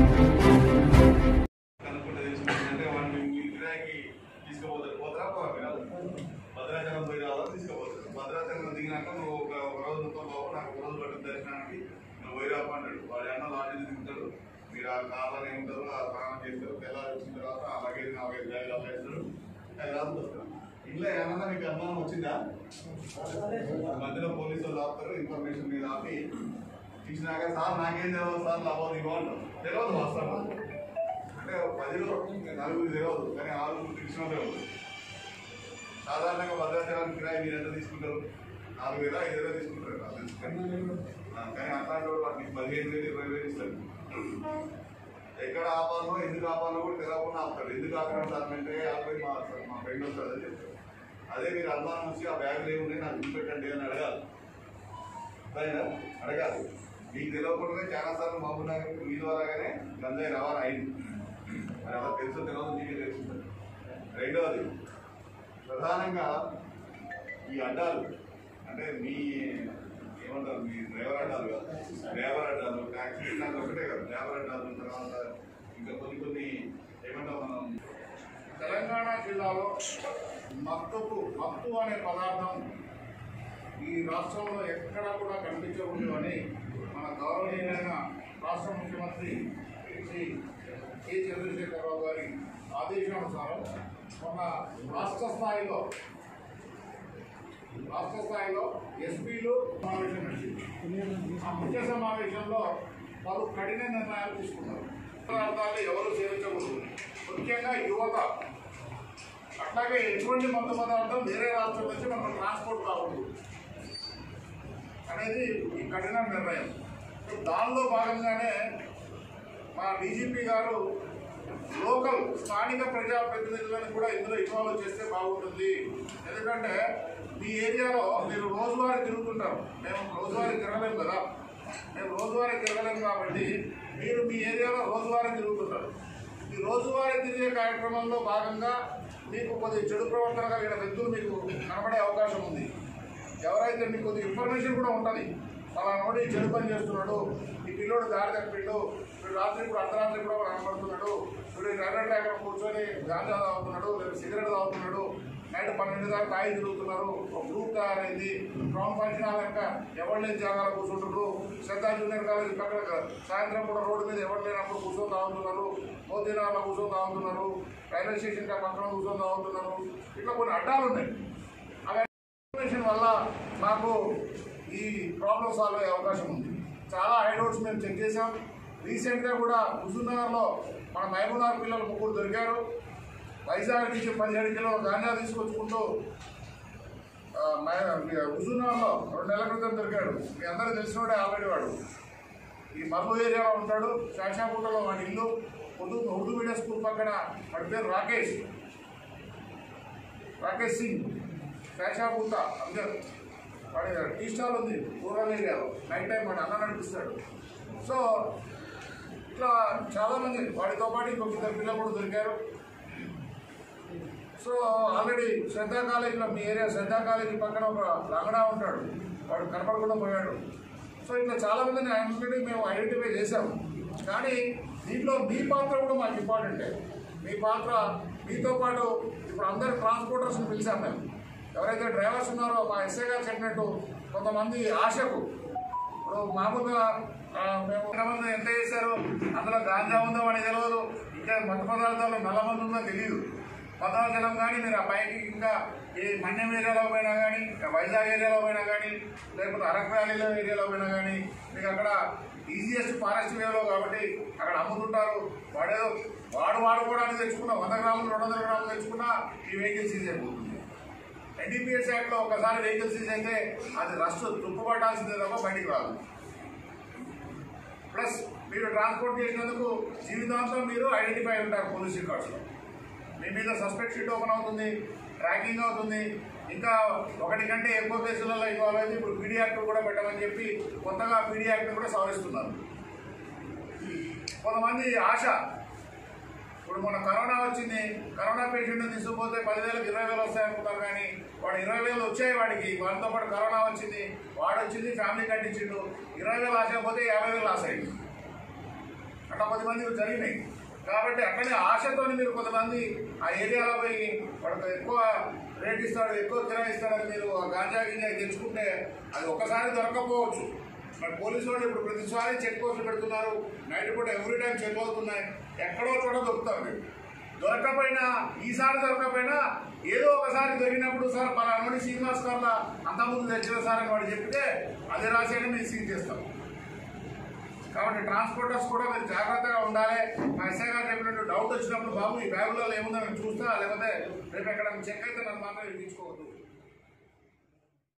భద్రాచలం పోయి రావాలి తీసుకుపోతాడు. భద్రాచలం దిగినాక నువ్వు ఒక రోజు మొత్తం బాబు నాకు ఒక రోజు పట్టిన దర్శనానికి నువ్వు పోయి రాపంటాడు. వాడి అన్న లాడ్జీని దిగుతాడు. మీరు ఆ కాళ్ళని ఉంటారు, ఆ స్నానం చేస్తారు. తెల్లారి వచ్చిన తర్వాత ఆ లగేజ్ 4-5 బ్యాగులు వేస్తారు. హైదరాబాద్ వస్తారు. ఇంట్లో ఏమన్నా మీకు అనుమానం వచ్చిందా? మధ్యలో పోలీసులు ఆపుతారు. ఇన్ఫర్మేషన్ మీద ఆపి ఇచ్చినాక సార్ నాకేం తెలియదు సార్ లాభం ఇవ్వంటారు. తెలియదు వస్తాను అంటే 10లో 4 తెలియదు, కానీ 6 తెలిసినదే ఉంది. సాధారణంగా భద్రాచలానికి కిరాయి మీరు ఎంత తీసుకుంటారు? 4,000 5,000 తీసుకుంటారు. కానీ అట్లాంటి వాడు వాటికి 15,000 20,000 ఇస్తారు. ఎక్కడ ఆపాలో ఎందుకు ఆపాలో కూడా తెలవకుండా ఆపుతాడు. ఎందుకు ఆపడం సార్ అంటే ఆపై మా ఫ్రెండ్ వస్తాడు అని చెప్తాడు. అదే మీరు అనుమానం వచ్చి ఆ బ్యాగులు ఏమున్నాయి నాకు చూపెట్టండి అని అడగాలి. అడగాలి. మీకు తెలియకుండా చాలా సార్లు మహబూబ్ నగర్ మీ ద్వారాగానే గంజాయి రవాణా అయింది. మరి అలా తెలుసో తెలియదు మీకే తెలుస్తుంది. రెండవది ప్రధానంగా ఈ అడ్డాలు అంటే మీ ఏమంటారు మీ డ్రైవర్ అడ్డాలు కాదు, డ్రైవర్ అడ్డాలు ట్యాక్సీ అడ్డాలు ఒకటే కదా. డ్రైవర్ అడ్డాలు తర్వాత ఇంకా కొన్ని ఏమంటాం మనం తెలంగాణ జిల్లాలో మత్తు అనే పదార్థం ఈ రాష్ట్రంలో ఎక్కడ కూడా కనిపించకూడదు అని మన గౌరవనీయమైన రాష్ట్ర ముఖ్యమంత్రి శ్రీ కె చంద్రశేఖరరావు గారి ఆదేశానుసారం మొన్న రాష్ట్ర స్థాయిలో ఎస్పీలు సమావేశం వచ్చింది. ఆ ముఖ్య సమావేశంలో పలు కఠిన నిర్ణయాలు తీసుకున్నారు. పదార్థాలు ఎవరు సేవించకూడదు, ముఖ్యంగా యువత. అట్లాగే ఎటువంటి మత్తు పదార్థం వేరే రాష్ట్రం నుంచి మనకు ట్రాన్స్పోర్ట్ కాకూడదు అనేది ఈ కఠిన నిర్ణయం. దానిలో భాగంగానే మా డీజీపీ గారు లోకల్ స్థానిక ప్రజాప్రతినిధులను కూడా ఇందులో ఇన్వాల్వ్ చేస్తే బాగుంటుంది. ఎందుకంటే మీ ఏరియాలో మీరు రోజువారీ తిరుగుతుంటారు, మేము రోజువారీ తిరగలేము కదా. మేము రోజువారీ తిరగలేము కాబట్టి మీరు మీ ఏరియాలో రోజువారీ తిరుగుతుంటారు. ఈ రోజువారీ తిరిగే కార్యక్రమంలో భాగంగా మీకు కొద్ది చెడు ప్రవర్తన కలిగిన వ్యక్తులు మీకు కనబడే అవకాశం ఉంది. ఎవరైతే మీకు కొద్ది ఇన్ఫర్మేషన్ కూడా ఉంటుంది, అలా నోడి చెడు పని చేస్తున్నాడు, ఈ పిల్లోడు దారి తప్పిండు, వీడు రాత్రి కూడా అర్ధరాత్రి కూడా కనబడుతున్నాడు, వీడు రైల్వే ట్రాక్ కూర్చొని గాంజా తాగుతున్నాడు, లేదా సిగరెట్ తాగుతున్నాడు, నైట్ 12 దాకా తాగి తిరుగుతున్నారు, ఒక గ్రూప్ తయారైంది, గ్రౌండ్ ఫంక్షన్ హాల్ ఎవరు లేని జాగాలో కూర్చుంటున్నారు, శ్రద్ధా జూనియర్ కాలేజ్ పక్కన సాయంత్రం కూడా రోడ్డు మీద ఎవరు లేనప్పుడు కూర్చొని తాగుతున్నారు, మోదీనగర్లో కూర్చొని తాగుతున్నారు, రైల్వే స్టేషన్ పక్కన కూర్చొని తాగుతున్నారు. ఇట్లా కొన్ని అడ్డాలు ఉన్నాయి. అవి ఇన్ఫర్మేషన్ వల్ల మాకు ఈ ప్రాబ్లం సాల్వ్ అయ్యే అవకాశం ఉంది. చాలా హైడౌట్స్ మేము చెక్ చేసాం. రీసెంట్గా కూడా హుజూర్నగర్లో మన మహబూబ్నగర్ పిల్లలు 3 దొరికారు. వైజాగ్ నుంచి 17 కిలోల గాంజా తీసుకొచ్చుకుంటూ హుజూర్నగర్లో 2 నెలల క్రితం దొరికాడు. మీ అందరూ తెలిసినోడే ఆల్రెడీ. వాడు ఈ మర్బు ఏరియాలో ఉంటాడు. శాషాపూటలో వాడి ఇల్లు. ఉర్దూ మీడియం స్కూల్ పక్కన వాడి పేరు రాకేష్ సింగ్. శాషాపూట అందరు వాడి టీ స్టాల్ ఉంది రూరల్ ఏరియాలో. నైట్ టైం వాడు అన్న నడిపిస్తాడు. సో ఇట్లా చాలామంది వాడితో పాటు ఇంకొక 2 పిల్లలు కూడా దొరికారు. సో ఆల్రెడీ శ్రద్ధా కాలేజీలో మీ ఏరియా శ్రద్ధా కాలేజీ పక్కన ఒక లంగడా ఉంటాడు, వాడు కనపడకుండా పోయాడు. సో ఇట్లా చాలామందిని ఆల్రెడీ మేము ఐడెంటిఫై చేశాము. కానీ దీంట్లో మీ పాత్ర కూడా మాకు ఇంపార్టెంటే. మీ పాత్ర మీతో పాటు ఇప్పుడు అందరు ట్రాన్స్పోర్టర్స్ని పిలిచాం మేము. ఎవరైతే డ్రైవర్స్ ఉన్నారో మా ఎస్ఐ గారు చెప్పినట్టు కొంతమంది ఆశకు ఇప్పుడు మామూలుగా మేము కొంతమంది ఎంత చేశారు, అందులో గాంజా ఉందో అని తెలియదు, ఇంకా మత్తు పదార్థాలు నల్లమంది ఉందో తెలియదు. భద్రాచలం కానీ మీరు ఆ పైకి ఇంకా ఈ మన్యం ఏరియాలో పోయినా కానీ, వైజాగ్ ఏరియాలో పోయినా కానీ, లేకపోతే అరకు వ్యాలీలో ఏరియాలో పోయినా కానీ మీకు అక్కడ ఈజియెస్ట్ ఫారెస్ట్ వేలో కాబట్టి అక్కడ అమ్ముతుంటారు. వాడు వాడుకోవడానికి తెచ్చుకున్న 100 గ్రాములు 200 గ్రాములు తెచ్చుకున్నా ఈ వెహికల్ సీజ్ అయిపోతుంది. ఎన్డీపీఎస్ యాక్ట్లో ఒకసారి వెహికల్ సీజ్ అయితే అది రస్ట్ తుప్పుపట్టాల్సిందే తప్ప బయటికి రాదు. ప్లస్ మీరు ట్రాన్స్పోర్ట్ చేసినందుకు జీవితాంతం మీరు ఐడెంటిఫై ఉంటారు పోలీస్ రికార్డ్స్లో. మీ మీద సస్పెక్ట్ షీట్ ఓపెన్ అవుతుంది, ట్రాకింగ్ అవుతుంది. ఇంకా 1 కంటే ఎక్కువ కేసులలో ఇన్వాల్వ్ అయితే ఇప్పుడు పీడీ యాక్ట్ కూడా పెట్టమని చెప్పి కొత్తగా పీడీ యాక్ట్ కూడా సవరిస్తున్నారు. కొంతమంది ఆశ, ఇప్పుడు మన కరోనా వచ్చింది, కరోనా పేషెంట్ని తీసుకుపోతే 10,000కి 20,000 వస్తాయనుకుంటారు. కానీ వాడు 20,000 వచ్చాయి వాడికి, వాళ్ళతో పాటు కరోనా వచ్చింది, వాడు వచ్చింది ఫ్యామిలీ కట్టించిండు. 20,000 ఆశ పోతే 50,000 లాస్ అయింది. అట్లా 10 మంది జరిగినాయి. కాబట్టి అట్లనే ఆశతో మీరు కొంతమంది ఆ ఏరియాలో పోయి వాడికి ఎక్కువ రేట్ ఇస్తాడు, ఎక్కువ కిరాయి ఇస్తాడని మీరు గాంజా గింజా తెచ్చుకుంటే అది ఒక్కసారి దొరకపోవచ్చు. మరి పోలీసు వాళ్ళు ఇప్పుడు ప్రతిసారి చెక్ పోస్టులు పెడుతున్నారు, నైట్ పూట ఎవ్రీ టైం చెక్ అవుతున్నాయి, ఎక్కడో చోట దొరుకుతారు. మీరు దొరకపోయినా ఈసారి దొరకపోయినా ఏదో ఒకసారి దొరికినప్పుడు సార్ పలానా శ్రీనివాస్ గారు అంతకుముందు తెచ్చిన సార్ అని వాడు చెప్తే అదే రాసేయడం మేము సీజ్ చేస్తాం. కాబట్టి ట్రాన్స్పోర్టర్స్ కూడా మీరు జాగ్రత్తగా ఉండాలి. మా ఎస్ఐ గారు చెప్పినట్టు డౌట్ వచ్చినప్పుడు బాబు ఈ బ్యాగులలో ఏముందో మేము చూస్తా, లేకపోతే రేపు ఎక్కడ చెక్ అయితే నన్ను మాత్రం ఇప్పించుకోవద్దు.